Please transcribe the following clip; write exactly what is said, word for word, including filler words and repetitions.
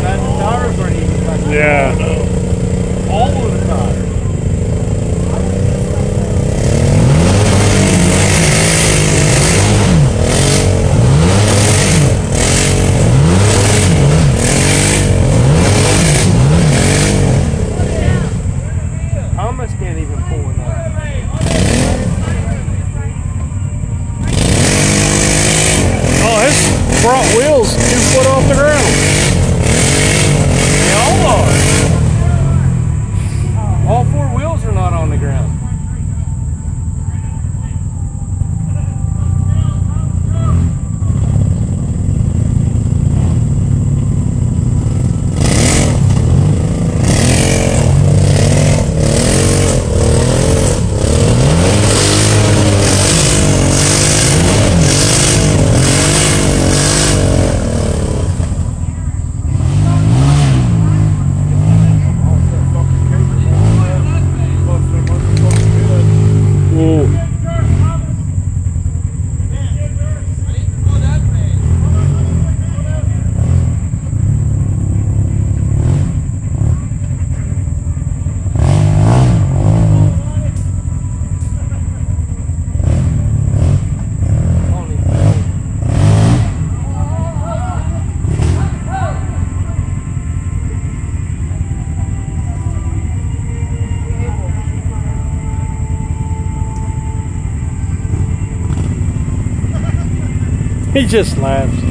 And the tires weren't even touching. Yeah. All of the tires. Thomas can't even pull it up. Oh, his front wheel's two foot off the ground. They all are. All four wheels are not on the ground. He just laughs.